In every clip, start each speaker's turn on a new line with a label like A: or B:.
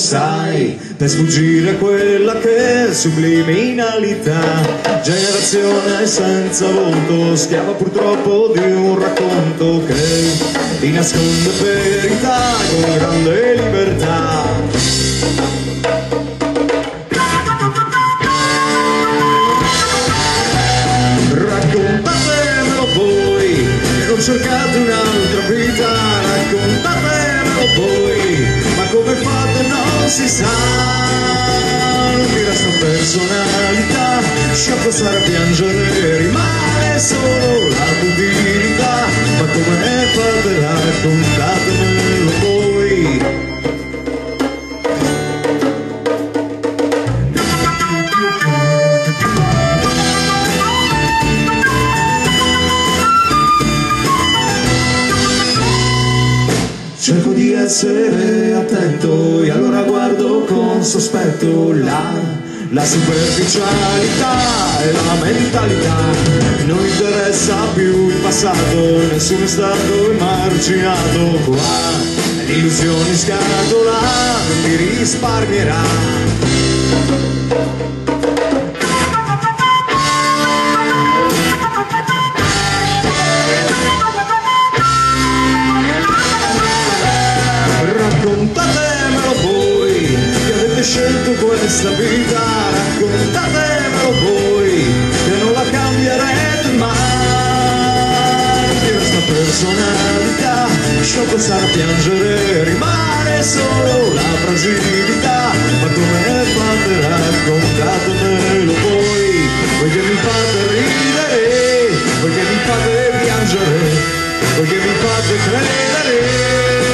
A: sai, per sfuggire a quella che è subliminalità. Generazione senza volto, schiava purtroppo di un racconto che ti nasconde verità con grande libertà. Raccontatemelo voi, che non cercate un'altra vita. Raccontatemelo voi, ma come fate non si sa. Non mi resta personalità, sciocco stare a piangere, rimane solo la futilità. Ma come fate, raccontatemelo voi. Cerco di essere attento e allora guardo con sospetto la superficialità e la mentalità. Non interessa più il passato, nessuno è stato emarginato qua. L'illusione in scatola non mi risparmierà. Raccontatemelo voi, che avete scelto questa vita. Raccontatemelo voi, che non la cambierete mai. Di questa personalità, sciocco stare a piangere, rimane solo la fragilità. Ma come fate, raccontatemelo voi. Voi che mi fate ridere, voi che mi fate piangere, voi che mi fate credere.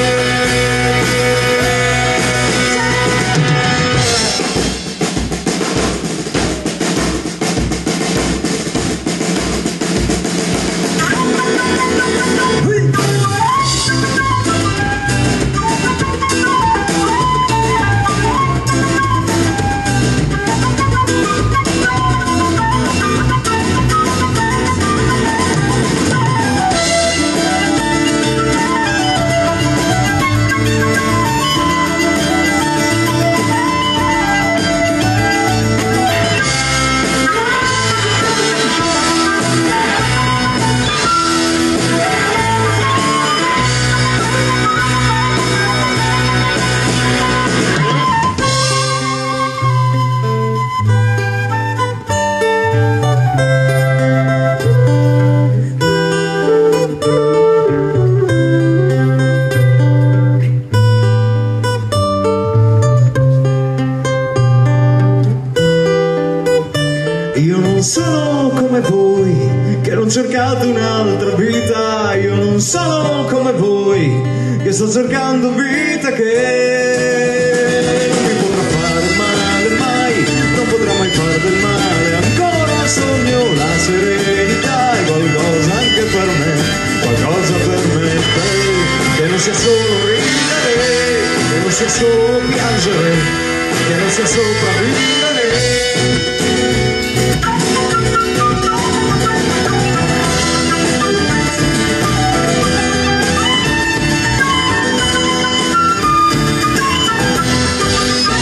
A: Io non sono come voi, che non cercate un'altra vita. Io non sono come voi, che sto cercando vita che non mi potrà fare male mai, non potrà mai fare del male. Ancora sogno la serenità e qualcosa anche per me, qualcosa per me, che non sia solo ridere, che non sia solo piangere, che non sia sopravvivere.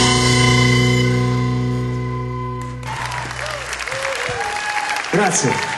A: Grazie.